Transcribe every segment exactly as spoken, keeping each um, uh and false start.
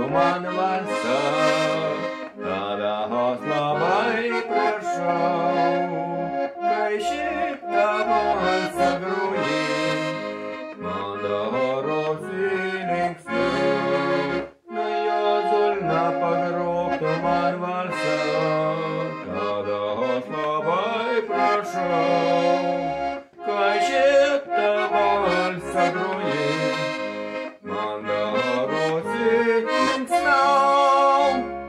man valsą, tada os labai prašau, kai šitą valsą groji, man darosi linksmiau. Nu Jėzul, nepagrok tu man valsą, tada os labai prašau, kai šitą valsą groji, man darosi linksmiau.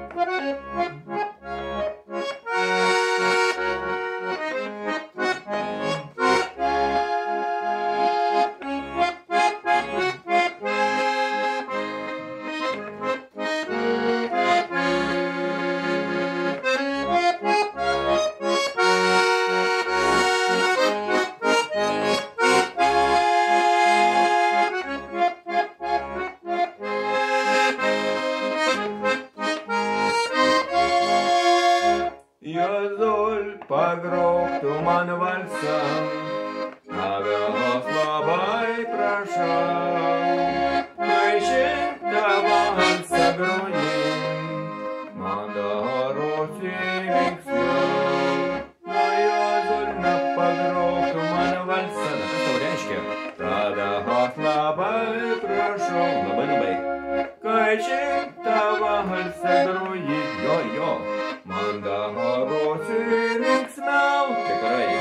Jėzul, pagrok tu man valsą, tada os labai prašau, kai šitą valsą groji, man darosi linksmiau. Nu Jėzul, nepagrok tu man valsą, kas tau reiškia? Tada os labai prašau, labai labai, kai šitą valsą groji, jo jo, man darosi linksmiau. Tikrai.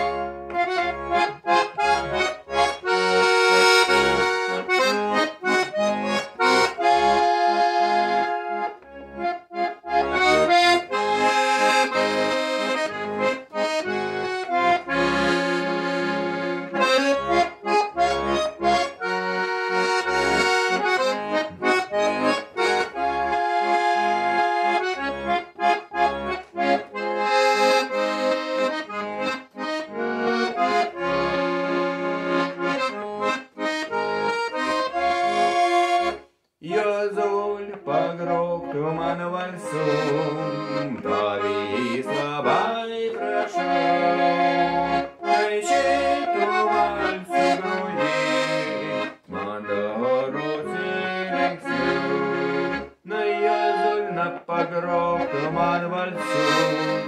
Jėzul, pagrok tu man valsų, tavęs labai prašau, kai šitą valsą groji, man darosi linksmiau. Nu Jėzul, nepagrok tu man valsų,